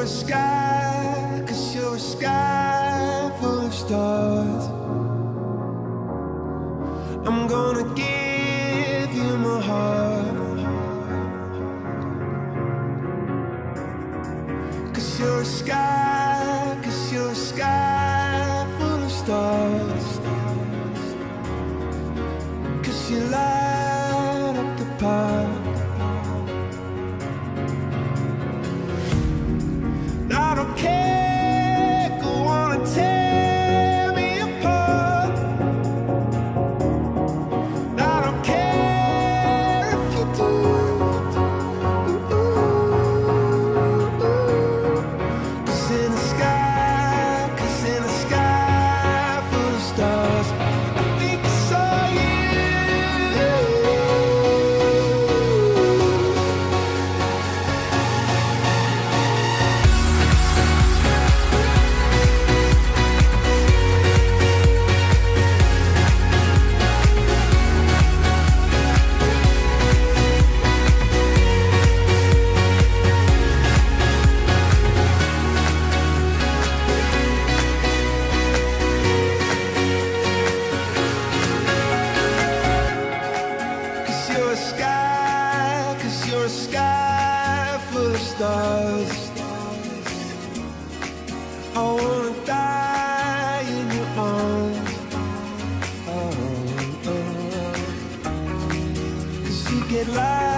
sky, 'cause you're a sky full of stars. I'm gonna give you my heart, 'cause you're a sky, 'cause you're a sky full of stars. 'Cause you light up the park. I don't care, go on and tear me apart. I don't care if you do. 'Cause in the sky, 'cause in the sky full of stars, I think I saw you. You're a sky full of stars. I wanna die in your arms. Oh, oh. 'Cause you get light